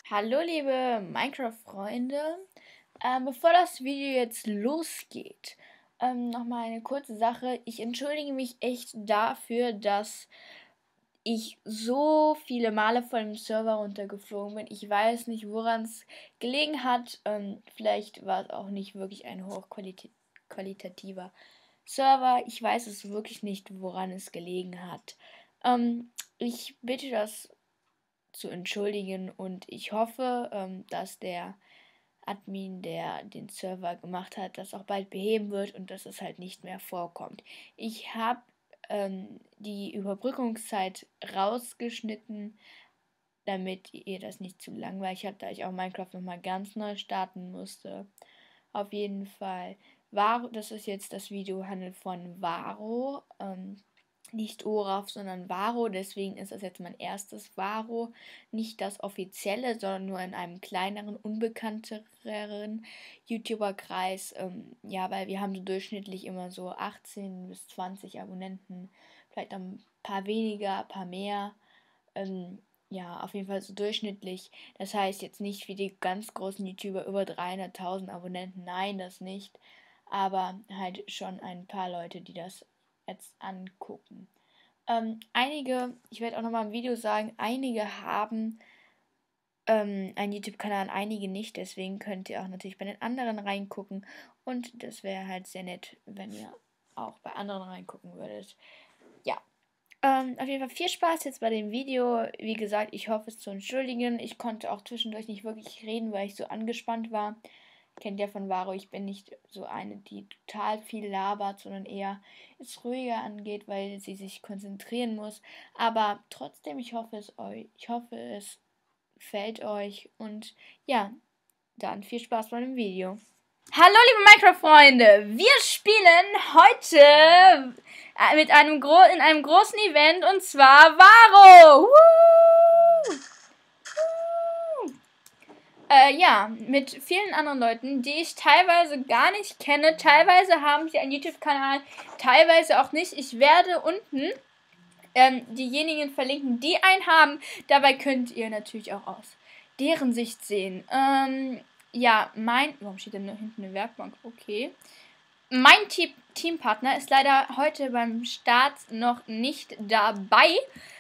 Hallo liebe Minecraft-Freunde, bevor das Video jetzt losgeht, nochmal eine kurze Sache. Ich entschuldige mich echt dafür, dass ich so viele Male von dem Server runtergeflogen bin. Ich weiß nicht, woran es gelegen hat. Vielleicht war es auch nicht wirklich ein hochqualitativer Server. Ich weiß es wirklich nicht, woran es gelegen hat. Ich bitte das zu entschuldigen und ich hoffe, dass der Admin, der den Server gemacht hat, das auch bald beheben wird und dass es halt nicht mehr vorkommt. Ich habe die Überbrückungszeit rausgeschnitten, damit ihr das nicht zu langweilig habt, da ich auch Minecraft nochmal ganz neu starten musste. Auf jeden Fall. Varo, das ist jetzt das Video, handelt von Varo. Nicht Olaf, sondern Varo. Deswegen ist das jetzt mein erstes Varo. Nicht das offizielle, sondern nur in einem kleineren, unbekannteren YouTuber-Kreis. Ja, weil wir haben so durchschnittlich immer so 18 bis 20 Abonnenten. Vielleicht ein paar weniger, ein paar mehr. Ja, auf jeden Fall so durchschnittlich. Das heißt jetzt nicht wie die ganz großen YouTuber über 300.000 Abonnenten. Nein, das nicht. Aber halt schon ein paar Leute, die das jetzt angucken. Einige, ich werde auch nochmal im Video sagen, einige haben einen YouTube-Kanal, einige nicht. Deswegen könnt ihr auch natürlich bei den anderen reingucken. Und das wäre halt sehr nett, wenn ihr auch bei anderen reingucken würdet. Ja. Auf jeden Fall viel Spaß jetzt bei dem Video. Wie gesagt, ich hoffe es zu entschuldigen. Ich konnte auch zwischendurch nicht wirklich reden, weil ich so angespannt war. Kennt ja von Varo, ich bin nicht so eine, die total viel labert, sondern eher es ruhiger angeht, weil sie sich konzentrieren muss. Aber trotzdem, ich hoffe es gefällt euch und ja, dann viel Spaß bei dem Video. Hallo liebe Minecraft-Freunde, wir spielen heute in einem großen Event und zwar Varo. Ja, mit vielen anderen Leuten, die ich teilweise gar nicht kenne. Teilweise haben sie einen YouTube-Kanal, teilweise auch nicht. Ich werde unten diejenigen verlinken, die einen haben. Dabei könnt ihr natürlich auch aus deren Sicht sehen. Ja, warum steht denn da hinten eine Werkbank? Okay. Mein Teampartner ist leider heute beim Start noch nicht dabei.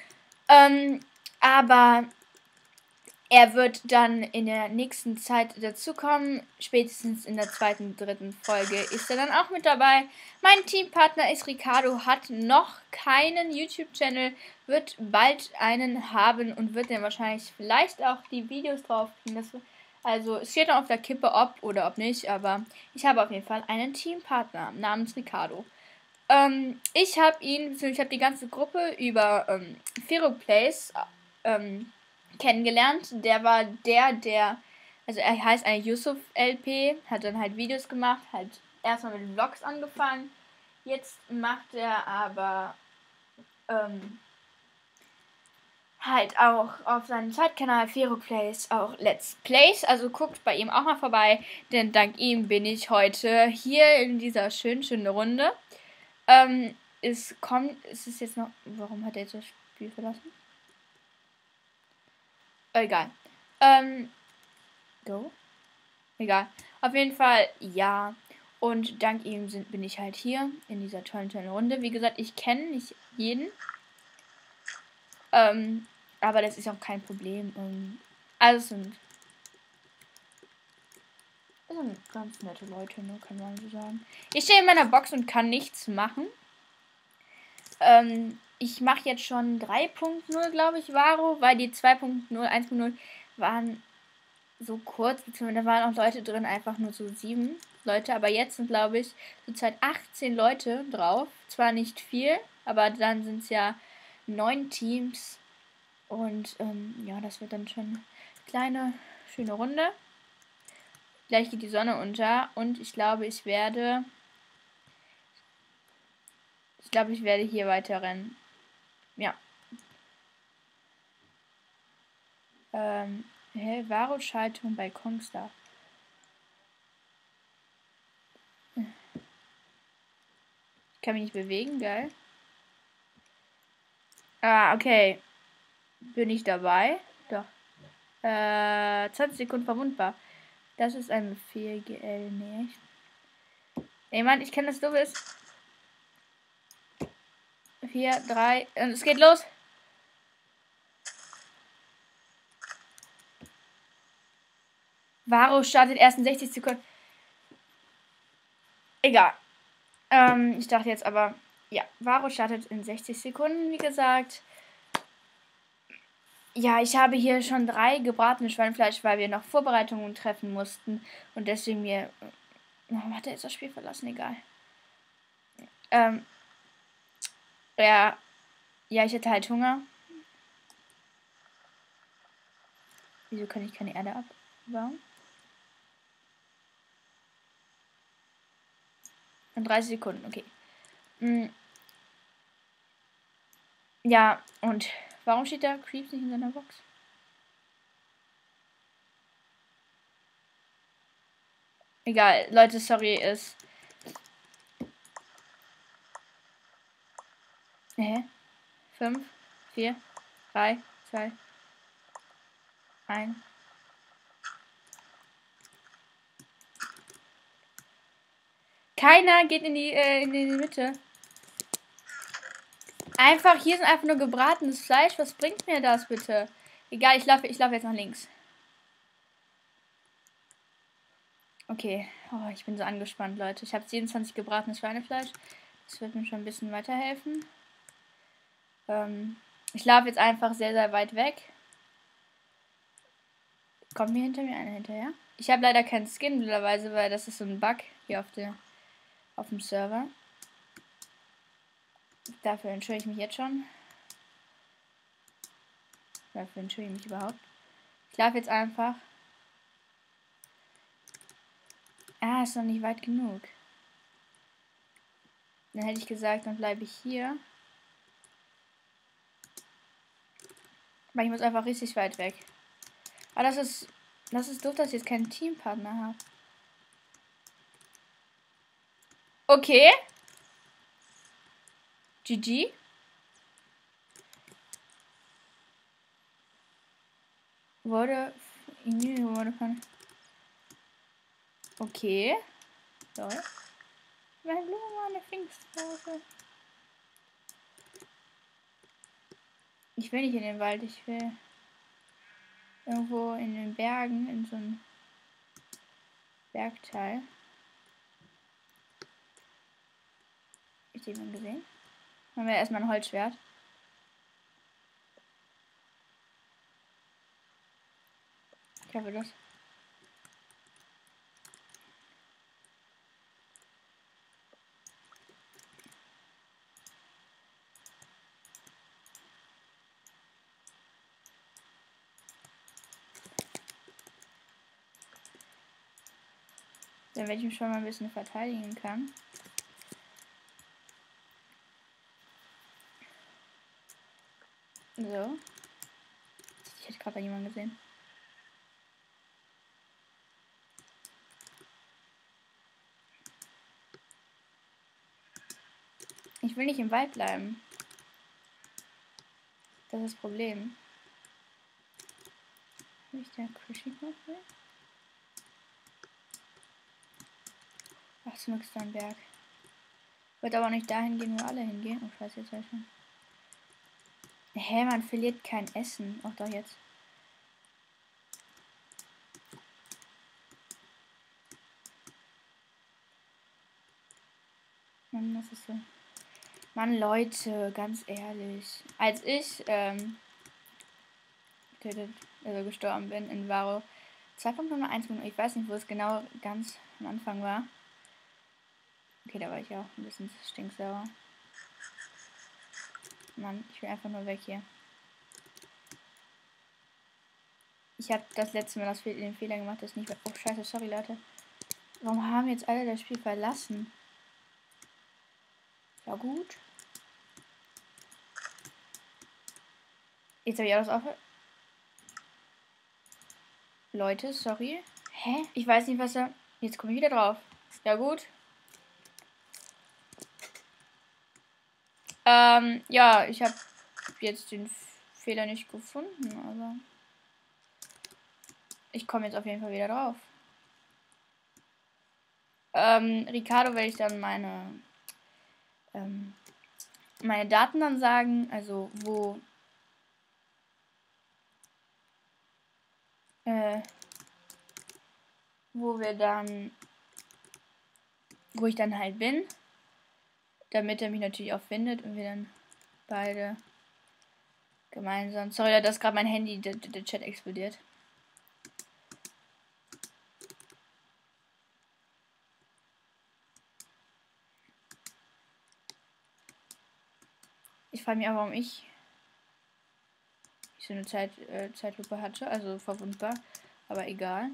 Aber er wird dann in der nächsten Zeit dazukommen. Spätestens in der zweiten, dritten Folge ist er dann auch mit dabei. Mein Teampartner ist Ricardo, hat noch keinen YouTube-Channel, wird bald einen haben und wird dann wahrscheinlich vielleicht auch die Videos drauf kriegen. Also es steht noch auf der Kippe, ob oder ob nicht, aber ich habe auf jeden Fall einen Teampartner namens Ricardo. Ich habe die ganze Gruppe über Feroplays kennengelernt. Der war also er heißt eigentlich Yusuf LP, hat dann halt Videos gemacht, halt erstmal mit Vlogs angefangen. Jetzt macht er aber halt auch auf seinem Zweitkanal Feroplays auch Let's Plays. Also guckt bei ihm auch mal vorbei, denn dank ihm bin ich heute hier in dieser schönen Runde. Es ist jetzt noch. Warum hat er jetzt das Spiel verlassen? Egal. Go? Egal. Auf jeden Fall, ja. Und dank ihm bin ich halt hier in dieser tollen Runde. Wie gesagt, ich kenne nicht jeden. Aber das ist auch kein Problem. Also es sind ganz nette Leute, ne, kann man so sagen. Ich stehe in meiner Box und kann nichts machen. Ich mache jetzt schon 3.0, glaube ich, Varo, weil die 2.0, 1.0 waren so kurz, beziehungsweise da waren auch Leute drin, einfach nur so 7 Leute, aber jetzt sind, glaube ich, zurzeit 18 Leute drauf. Zwar nicht viel, aber dann sind es ja 9 Teams und ja, das wird dann schon eine kleine, schöne Runde. Gleich geht die Sonne unter und ich glaube, ich werde hier weiter rennen. Ja. Varo-Schaltung bei Kongstar. Ich kann mich nicht bewegen, geil. Ah, okay. Bin ich dabei? Doch. 20 Sekunden verwundbar. Das ist ein Befehl, GL nicht. Ey Mann, ich kenne das, du bist. 4, 3, und es geht los. Varo startet erst in 60 Sekunden. Egal. Ich dachte jetzt aber, ja, Varo startet in 60 Sekunden, wie gesagt. Ja, ich habe hier schon 3 gebratene Schweinefleisch, weil wir noch Vorbereitungen treffen mussten. Und deswegen mir. Warum hat er jetzt das Spiel verlassen? Egal. Ja. Ja, ich hätte halt Hunger. Wieso kann ich keine Erde abbauen? In 30 Sekunden, okay. Ja, und warum steht da Creeps nicht in seiner Box? Egal, Leute, sorry, ist. Hä? 5, 4, 3, 2, 1. Keiner geht in die Mitte. Einfach, hier sind einfach nur gebratenes Fleisch. Was bringt mir das bitte? Egal, ich laufe jetzt nach links. Okay. Oh, ich bin so angespannt, Leute. Ich habe 27 gebratenes Schweinefleisch. Das wird mir schon ein bisschen weiterhelfen. Ich laufe jetzt einfach sehr, sehr weit weg. Kommt mir hinter mir einer hinterher? Ich habe leider keinen Skin, blöderweise, weil das ist so ein Bug hier auf dem Server. Dafür entschuldige ich mich jetzt schon. Dafür entschuldige ich mich überhaupt. Ich laufe jetzt einfach. Ah, ist noch nicht weit genug. Dann hätte ich gesagt, dann bleibe ich hier. Aber ich muss einfach richtig weit weg. Aber das ist doof, dass ich jetzt keinen Teampartner habe. Okay. GG. Wurde von. Okay. So. Meine Blume war eine Pfingstrose. Ich will nicht in den Wald, ich will irgendwo in den Bergen, in so einem Bergteil. Ist jemand gesehen? Haben wir erstmal ein Holzschwert. Ich hoffe das. Damit ich mich schon mal ein bisschen verteidigen kann. So. Ich hätte gerade jemanden gesehen. Ich will nicht im Wald bleiben. Das ist das Problem. Will ich der Cushy noch will? Ach, zum Glück ist da ein Berg. Wird aber nicht dahin gehen, wo alle hingehen. Oh, scheiße, jetzt schon. Hä, man verliert kein Essen. Ach doch, jetzt. Mann, das ist so. Mann, Leute, ganz ehrlich. Als ich gestorben bin in Varo 2.01, ich weiß nicht, wo es genau ganz am Anfang war. Okay, da war ich auch ein bisschen stinksauer. Mann, ich will einfach nur weg hier. Ich habe das letzte Mal den Fehler gemacht, dass nicht. Oh, scheiße, sorry, Leute. Warum haben jetzt alle das Spiel verlassen? Ja, gut. Jetzt habe ich alles auf. Leute, sorry. Hä? Ich weiß nicht, was er. Jetzt komme ich wieder drauf. Ja, gut. Ja, ich habe jetzt den Fehler nicht gefunden, aber. Ich komme jetzt auf jeden Fall wieder drauf. Ricardo werde ich dann meine Daten dann sagen, also wo ich dann halt bin, damit er mich natürlich auch findet und wir dann beide gemeinsam. Sorry, dass gerade mein Handy, der Chat explodiert. Ich frage mich auch, warum ich so eine Zeitlupe hatte, also verwundbar, aber egal.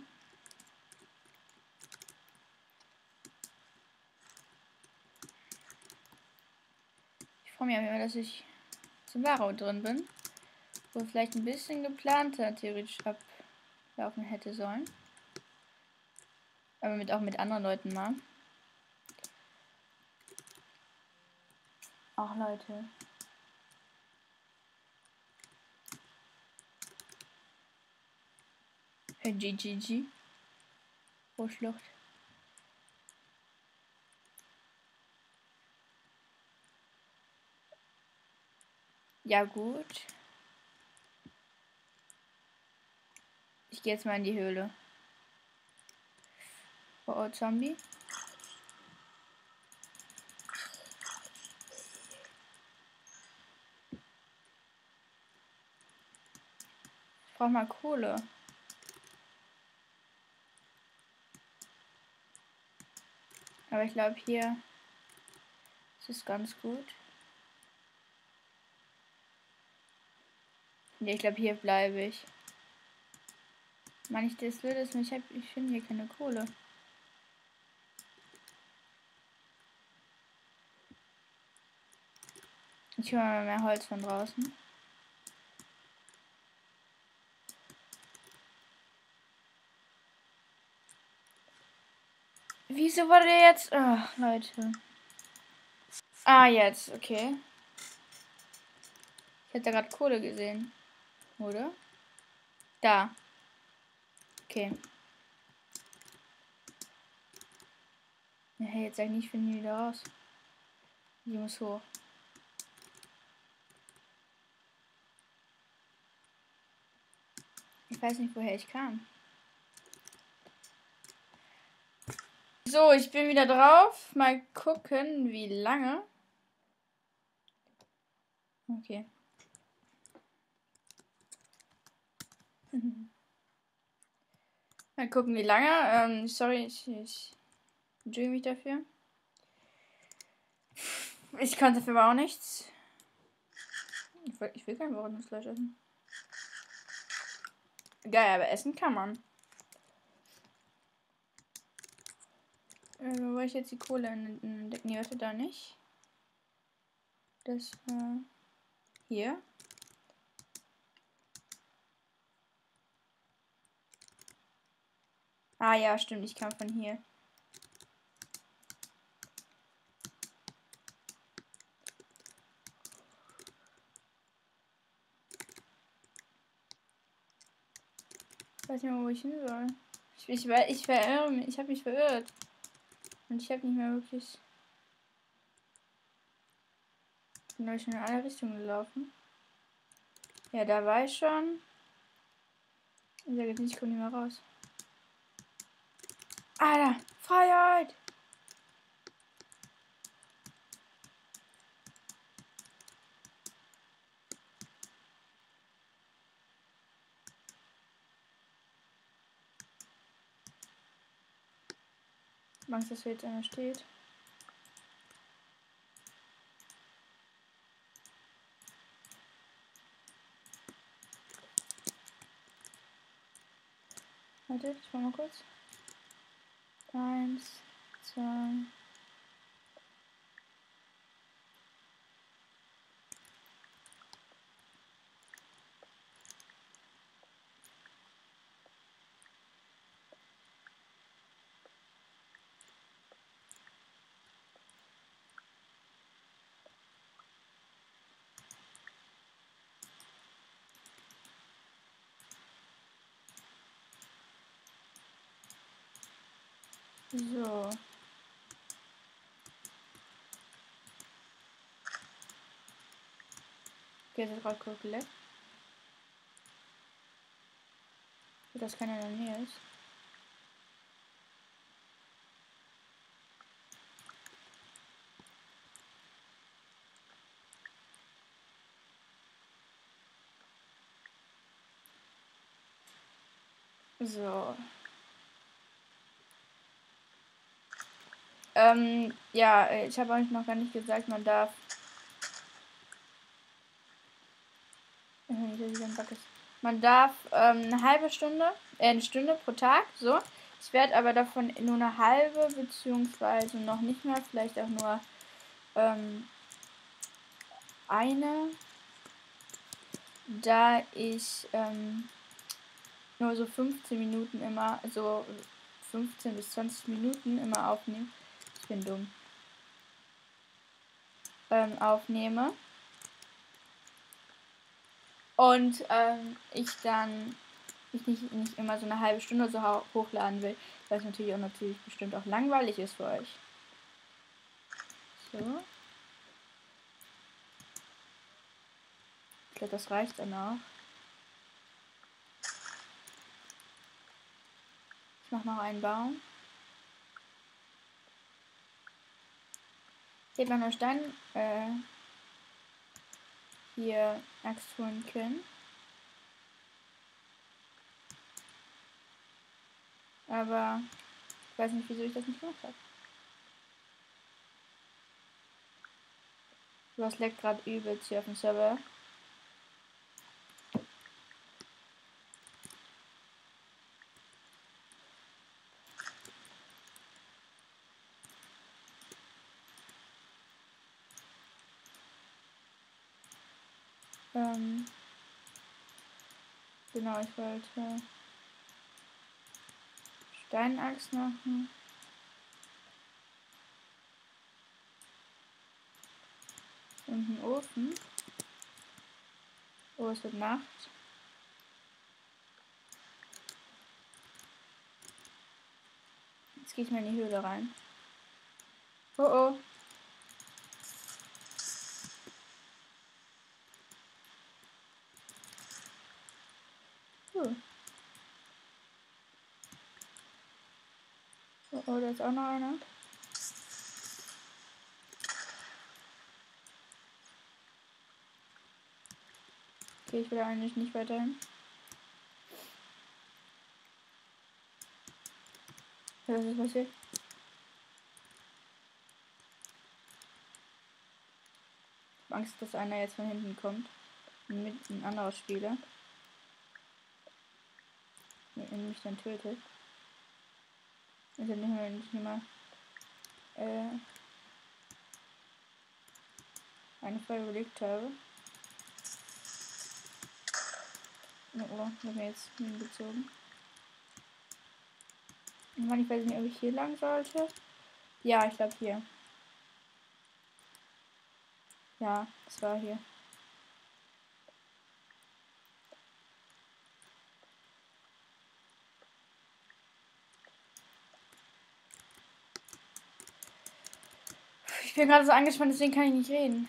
Ich freue mich auch immer, dass ich zum Varau drin bin, wo vielleicht ein bisschen geplanter theoretisch ablaufen hätte sollen. Aber auch mit anderen Leuten mal. Auch Leute. GGG. Pro Schlucht. Ja gut. Ich gehe jetzt mal in die Höhle. Oh, Zombie. Ich brauche mal Kohle. Aber ich glaube hier ist es ganz gut. Ne, ich glaube hier bleibe ich. Mann, das Blöde ist, ich finde hier keine Kohle. Ich hole mal mehr Holz von draußen. Wieso wurde der jetzt... Ach, Leute. Ah, jetzt, okay. Ich hätte gerade Kohle gesehen. Oder? Da. Okay. Ja, hey, jetzt eigentlich finde ich wieder raus. Die muss hoch. Ich weiß nicht, woher ich kam. So, ich bin wieder drauf. Mal gucken, wie lange. Okay. Mal gucken, wie lange. Sorry, ich entschuldige mich dafür. Ich kann dafür aber auch nichts. Ich will kein Fleisch essen. Geil, aber essen kann man. Wo ich jetzt die Kohle entdecken? Die hörte da nicht. Das hier. Ah ja, stimmt, ich kam von hier. Ich weiß nicht mehr, wo ich hin soll. Ich verirre mich. Ich habe mich verirrt. Und ich habe nicht mehr wirklich... Ich bin schon in alle Richtungen gelaufen. Ja, da war ich schon. Ich sage jetzt nicht, ich komme nicht mehr raus. Alter, Freiheit! Angst, dass hier jetzt einer steht. Warte, ich mach mal kurz. 1, 2. So. Okay, jetzt ist gerade kurz geleckt. Dass keiner in der Nähe ist. So. Ja, ich habe euch noch gar nicht gesagt, man darf. Man darf eine halbe Stunde, eine Stunde pro Tag, so. Ich werde aber davon nur eine halbe, beziehungsweise noch nicht mehr, vielleicht auch nur eine, da ich nur so 15 Minuten immer, so 15 bis 20 Minuten immer aufnehme. Ich bin dumm. Aufnehme. Und ich dann nicht immer so eine halbe Stunde so hochladen will, weil es natürlich bestimmt auch langweilig ist für euch. So. Ich glaube, das reicht dann auch. Ich mache noch einen Baum. Ich hätte noch einen Stein hier Axt holen können. Aber ich weiß nicht, wieso ich das nicht gemacht habe. Was leckt gerade übelst hier auf dem Server. Genau, ich wollte Steinachs machen. Und einen Ofen. Oh, es wird Nacht. Jetzt gehe ich mal in die Höhle rein. Oh oh. Oh, oh, da ist auch noch einer. Okay, ich will eigentlich nicht weiterhin. Was ist passiert? Ich habe Angst, dass einer jetzt von hinten kommt. Mit ein anderer Spieler. Und mich dann tötet. Und dann nicht mal eine Folge überlegt habe. Oh, ich habe mir jetzt hingezogen. Ich weiß nicht, ob ich hier lang sollte. Ja, ich glaube hier. Ja, es war hier. Ich bin gerade so angespannt, deswegen kann ich nicht reden.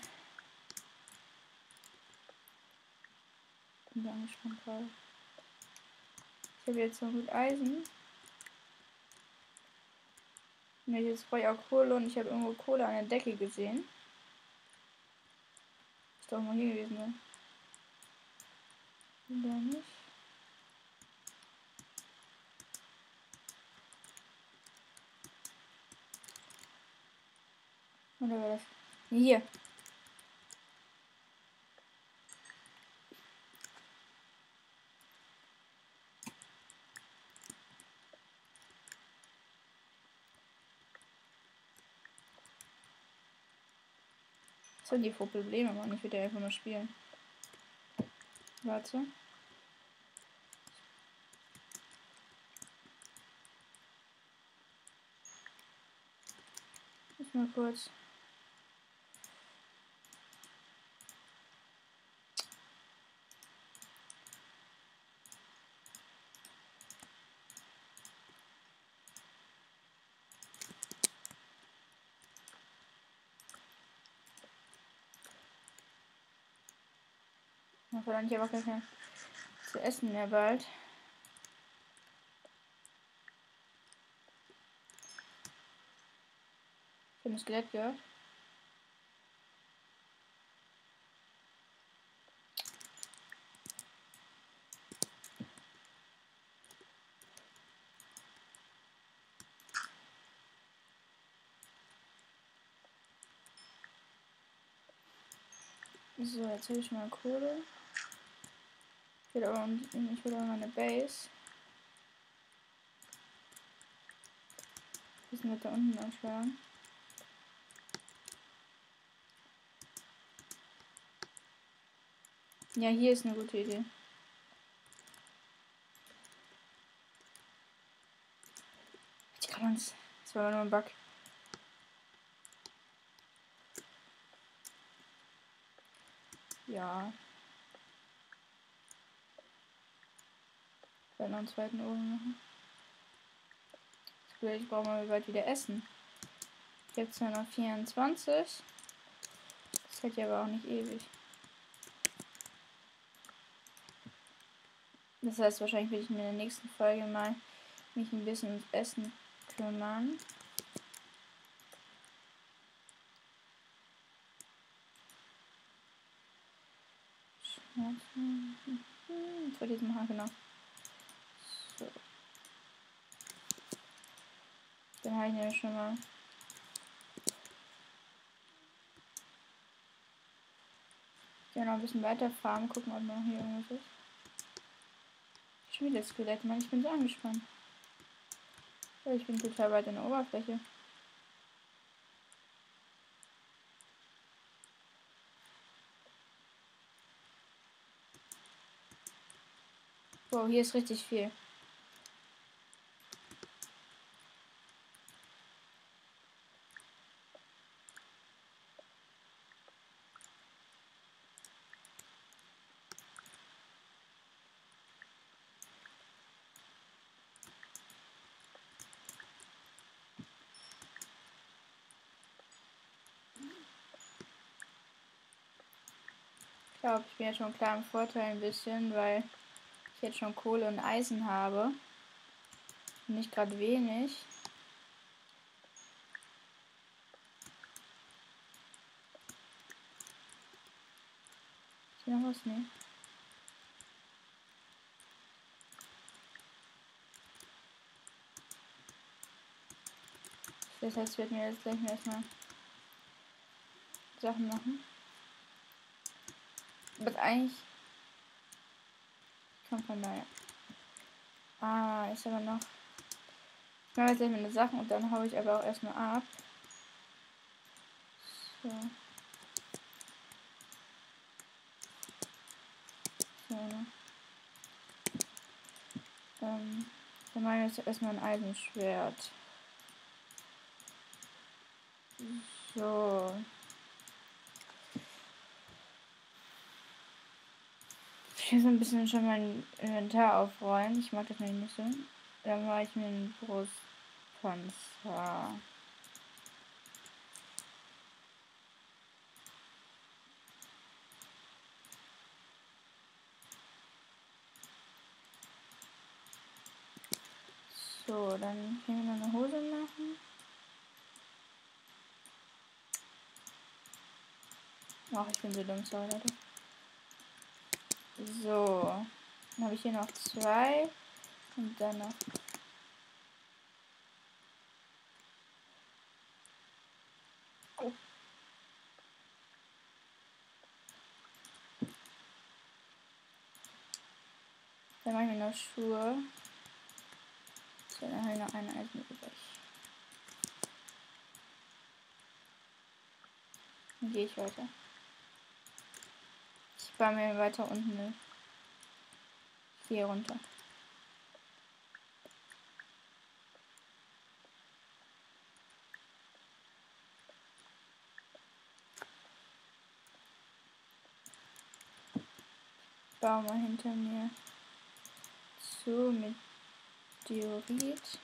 Ich bin so angespannt gerade. Ich habe jetzt noch gut Eisen. Ne, jetzt brauche ich auch Kohle und ich habe irgendwo Kohle an der Decke gesehen. Ist doch mal hier gewesen, ne? Oder nicht? Oder war das? Nee, hier. Was sind die für Probleme, Mann? Ich würde ja einfach mal spielen. Warte. Ich mal kurz. Ich habe dann aber gar kein zu essen mehr bald. Ich habe ein Skelett gehört. So, jetzt habe ich schon mal Kohle. Ich will aber meine Base. Müssen wir da unten anschauen. Ja, hier ist eine gute Idee. Ich kann uns. Das war nur ein Bug. Ja. Ich werde noch einen zweiten Ofen machen. Ich brauche mal bald wieder Essen. Ich habe zwar noch 24. Das hält ja aber auch nicht ewig. Das heißt, wahrscheinlich will ich mir in der nächsten Folge mal mich ein bisschen ums Essen kümmern. Vor diesem Haar, genau. So. Dann habe ich ja schon mal. Ja, noch ein bisschen weiter farmen, gucken, ob noch hier irgendwas ist. Schon wieder Skelett, Mann, ich bin so angespannt. Ja, ich bin total weit in der Oberfläche. Wow, hier ist richtig viel. Ich glaube, ich bin jetzt schon klar im Vorteil ein bisschen, weil ich jetzt schon Kohle und Eisen habe. Nicht gerade wenig. Ist hier noch was? Nee. Das heißt, wir werden jetzt gleich mal erstmal Sachen machen. Was eigentlich kommt von daher. Ah, ist aber noch. Ich mache jetzt gleich meine Sachen und dann haue ich aber auch erstmal ab. So. So, ne? Dann mache ich jetzt erstmal ein Eisenschwert. So. Ich will so ein bisschen schon mein Inventar aufräumen. Ich mag das nämlich nicht so. Dann mache ich mir einen Brustpanzer. So, dann können wir noch eine Hose machen. Ach, ich bin so dumm, sorry, Leute. So, dann habe ich hier noch 2 und dann noch. Oh. Dann mache ich mir noch Schuhe. So, dann habe ich noch eine Eisen übrig. Dann gehe ich weiter. Ich baue mir weiter unten hier runter. Baue mal hinter mir zu mit Diorit.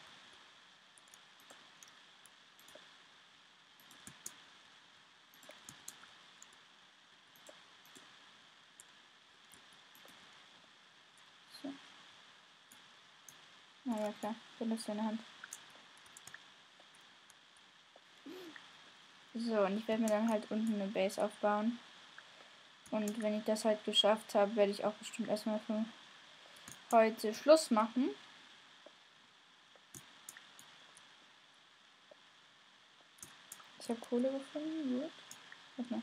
Na ja, klar. Ich habe das in der Hand. So, und ich werde mir dann halt unten eine Base aufbauen. Und wenn ich das halt geschafft habe, werde ich auch bestimmt erstmal für heute Schluss machen. Ich habe Kohle gefunden. Gut. Warte mal.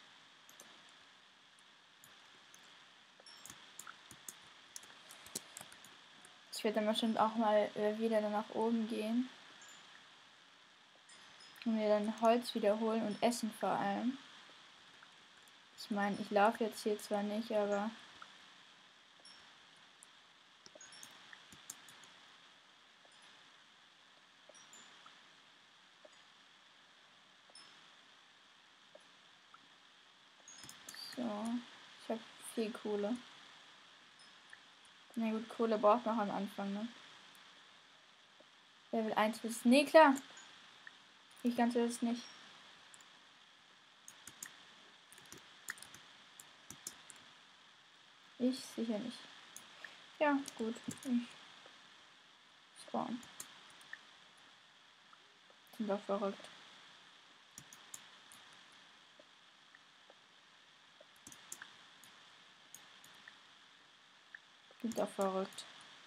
Ich werde dann bestimmt auch mal wieder dann nach oben gehen. Und mir dann Holz wiederholen und essen vor allem. Ich meine, ich laufe jetzt hier zwar nicht, aber... So, ich habe viel Kohle. Na gut, Kohle braucht noch am Anfang, ne? Level 1 bis... Nee, klar. Ich ganz das nicht. Ich sicher nicht. Ja, gut. Ich spawn. Sind doch verrückt. Sind doch verrückt.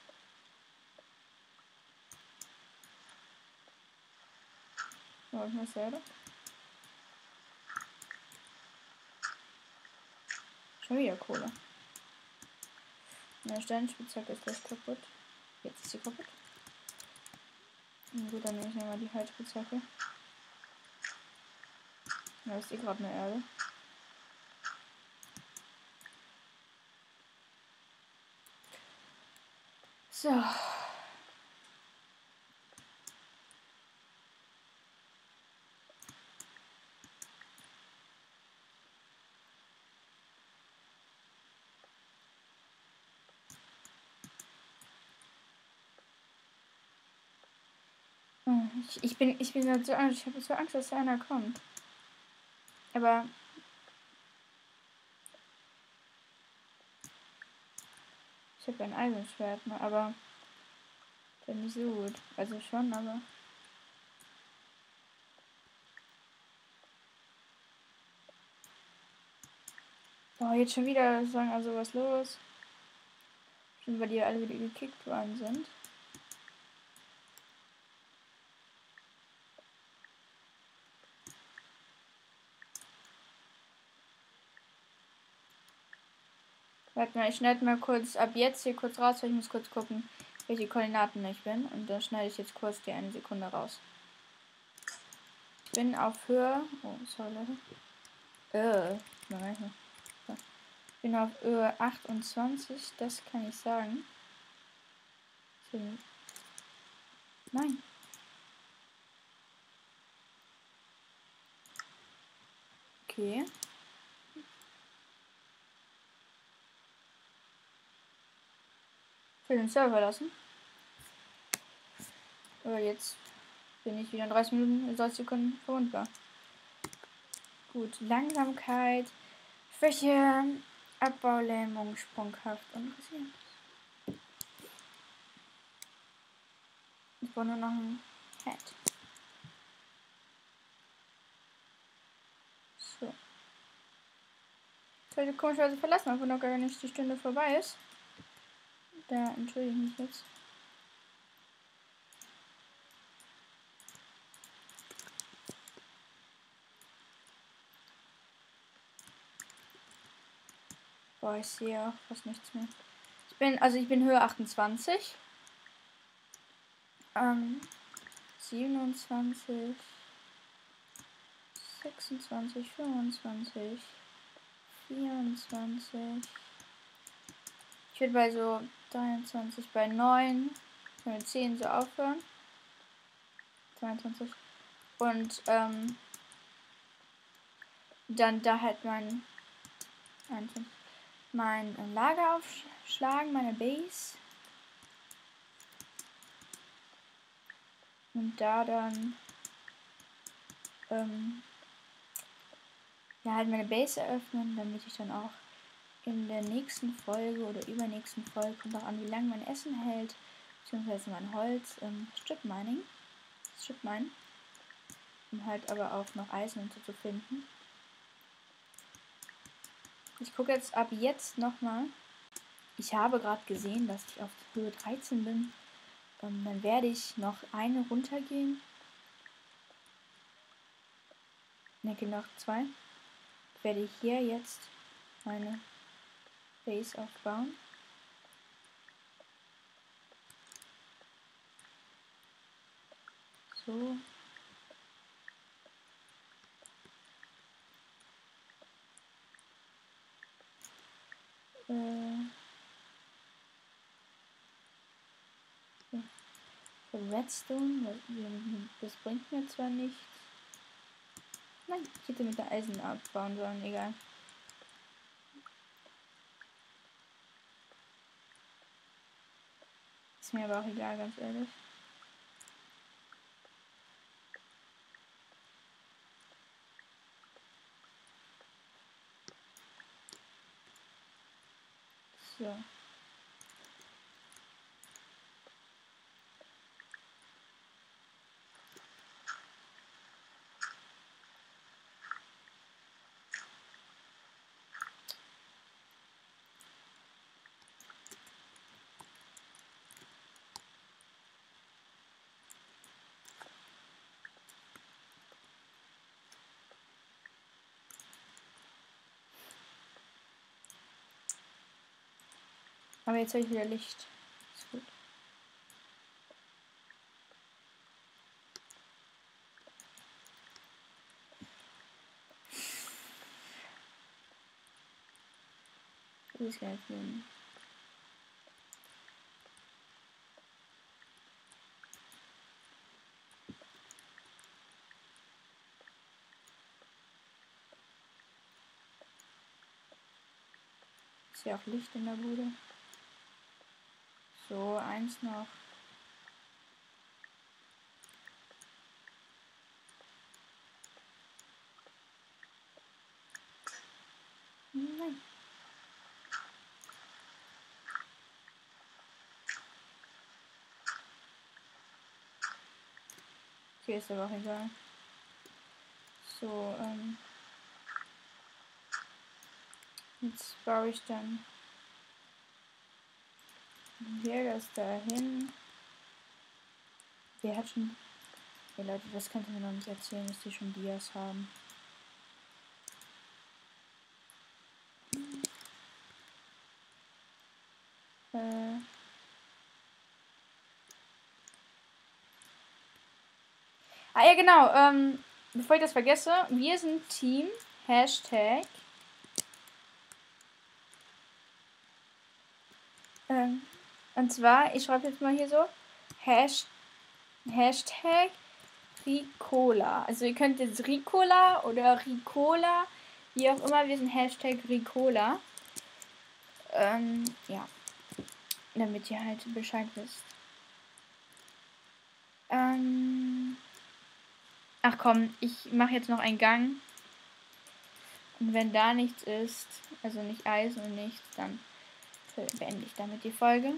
Was selber? Schon wieder Kohle. Meine Steinspitzhacke ist gleich kaputt. Jetzt ist sie kaputt. Na gut, dann nehme ich nochmal die Halsspitzhacke. Da ist gerade eine Erde. So. Ich bin halt so Angst. Ich habe so Angst, dass da einer kommt. Aber ich habe ein Eisenschwert, ne? Aber dann nicht so gut. Also schon, aber. Boah, jetzt schon wieder sagen, also was los? Schon weil die alle wieder gekickt worden sind. Warte mal, ich schneide mal kurz ab jetzt hier kurz raus, weil ich muss kurz gucken, welche Koordinaten ich bin. Und dann schneide ich jetzt kurz die eine Sekunde raus. Ich bin auf Höhe. Oh, sorry, Leute. Nein. Ich bin auf Höhe 28, das kann ich sagen. Nein. Okay. Ich will den Server verlassen. Aber jetzt bin ich wieder in 30 Minuten, 30 Sekunden verwundbar. Gut, Langsamkeit, Schwäche, Abbaulähmung, sprunghaft und resilienz. Ich brauche nur noch ein Head. So. Ich sollte komischerweise verlassen, obwohl noch gar nicht die Stunde vorbei ist. Da entschuldige ich mich jetzt. Boah, ich sehe auch fast nichts mehr. Ich bin Höhe 28. 27. 26, 25. 24. Ich würde bei so 23, bei 9, bei 10 so aufhören. 22. Und dann da halt mein Lager aufschlagen, meine Base. Und da dann ja, halt meine Base eröffnen, damit ich dann auch in der nächsten Folge oder übernächsten Folge, kommt auch an, wie lange mein Essen hält, beziehungsweise mein Holz Strip Mining. Strip Mine. Um halt aber auch noch Eisen und so zu finden. Ich gucke jetzt ab jetzt nochmal. Ich habe gerade gesehen, dass ich auf Höhe 13 bin. Dann werde ich noch eine runtergehen. Ne, noch 2. Werde ich hier jetzt meine Base aufbauen. So. Redstone, das bringt mir zwar nichts. Nein, ich hätte mit der Eisen abbauen sollen, egal. Ist mir aber auch egal, ganz ehrlich. So. Aber jetzt habe ich wieder Licht. Ist gut. Das ist gleich schön. Ist ja auch Licht in der Bude. So, eins noch. Nein. Okay, ist aber auch egal. So, jetzt baue ich dann hier das dahin. Wer hat schon... Hey Leute, das könnt ihr mir noch nicht erzählen, dass die schon Dias haben. Ah ja, genau. Bevor ich das vergesse, wir sind Team Hashtag. Und zwar, ich schreibe jetzt mal hier so Hashtag Ricola. Also ihr könnt jetzt Ricola oder Ricola, wie auch immer, wir sind Hashtag Ricola. Ja. Damit ihr halt Bescheid wisst. Ach komm, ich mache jetzt noch einen Gang. Und wenn da nichts ist, also nicht Eisen und nichts, dann beende ich damit die Folge.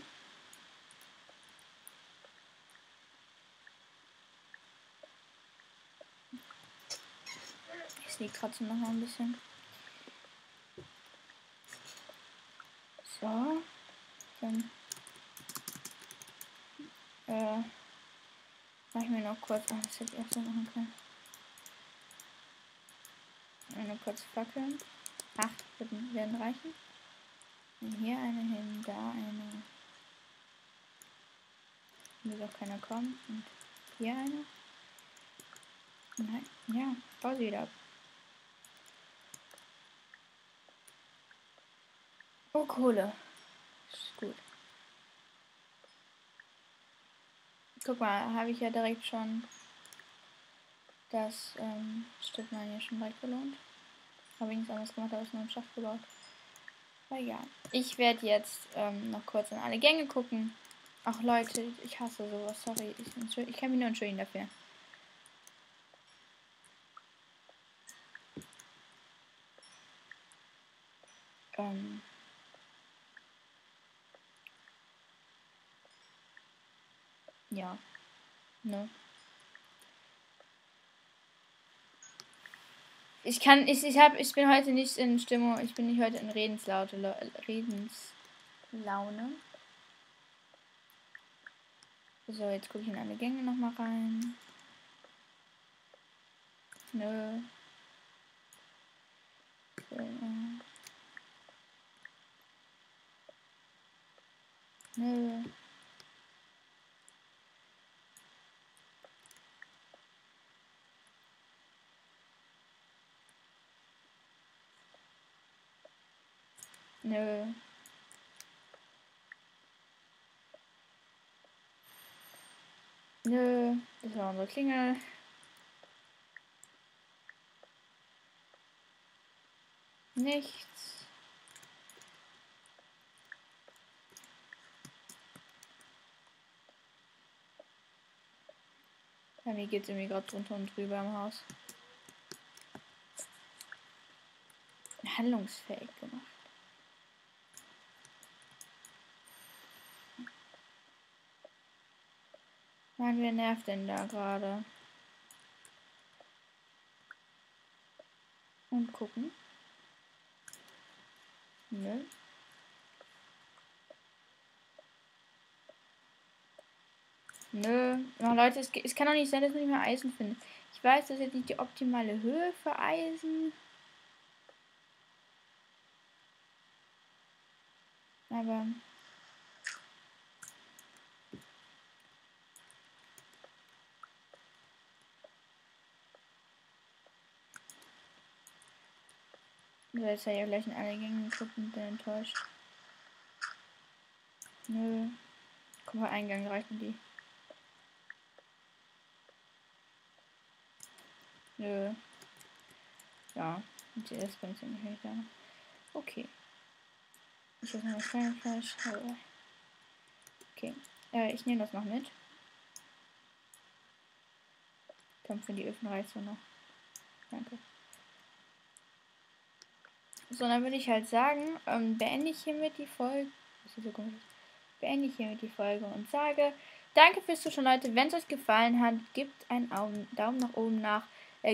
Ich liege trotzdem noch mal ein bisschen. So. Dann mache ich mir noch kurz. Ah, das hätte ich auch so machen können. Eine kurz Fackeln. 8 werden reichen. Und hier eine hin, da eine. Hier soll keiner kommen. Und hier eine. Nein, ja, baue sie wieder ab. Oh, Kohle. Ist gut. Guck mal, habe ich ja direkt schon das Stück mal hier schon direkt belohnt. Habe ich nichts anderes gemacht, als nur einen Schacht gebaut. Aber ja, ich werde jetzt noch kurz in alle Gänge gucken. Ach Leute, ich hasse sowas, sorry. Ich kann mich nur entschuldigen dafür. ja, ne. Ich bin heute nicht in Stimmung, ich bin nicht heute in Redenslaune. So, jetzt gucke ich in alle Gänge nochmal rein. Nö. Nö. Nö. Nö. Das war unsere Klingel. Nichts. Ja, mir geht's irgendwie gerade drunter und drüber im Haus. Handlungsfähig gemacht. Mann, wer nervt denn da gerade? Und gucken. Nö. Nö. Oh, Leute, es kann doch nicht sein, dass man nicht mehr Eisen findet. Ich weiß, das ist jetzt nicht die optimale Höhe für Eisen. Aber so, jetzt habe ich ja gleich in alle Gänge geguckt und bin enttäuscht. Nö. Guck mal, Eingang reicht mir die. Nö. Ja. Und das bringt ja nicht da. Okay. Ist das noch das kleine Fleisch? Okay. Ich nehme das noch mit. Kommt für die Öfen reicht so noch. Danke. So, dann würde ich halt sagen, beende ich hiermit die Folge. Beende ich hiermit die Folge und sage, danke fürs Zuschauen, Leute. Wenn es euch gefallen hat, gebt einen Daumen nach oben nach.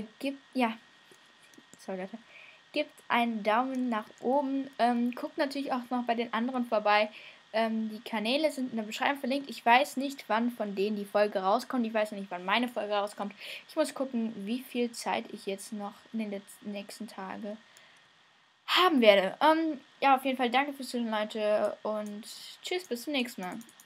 Gebt einen Daumen nach oben. Guckt natürlich auch noch bei den anderen vorbei. Die Kanäle sind in der Beschreibung verlinkt. Ich weiß nicht, wann von denen die Folge rauskommt. Ich weiß nicht, wann meine Folge rauskommt. Ich muss gucken, wie viel Zeit ich jetzt noch in den nächsten Tagen haben werde. Ja, auf jeden Fall danke fürs Zuschauen, Leute. Und tschüss, bis zum nächsten Mal.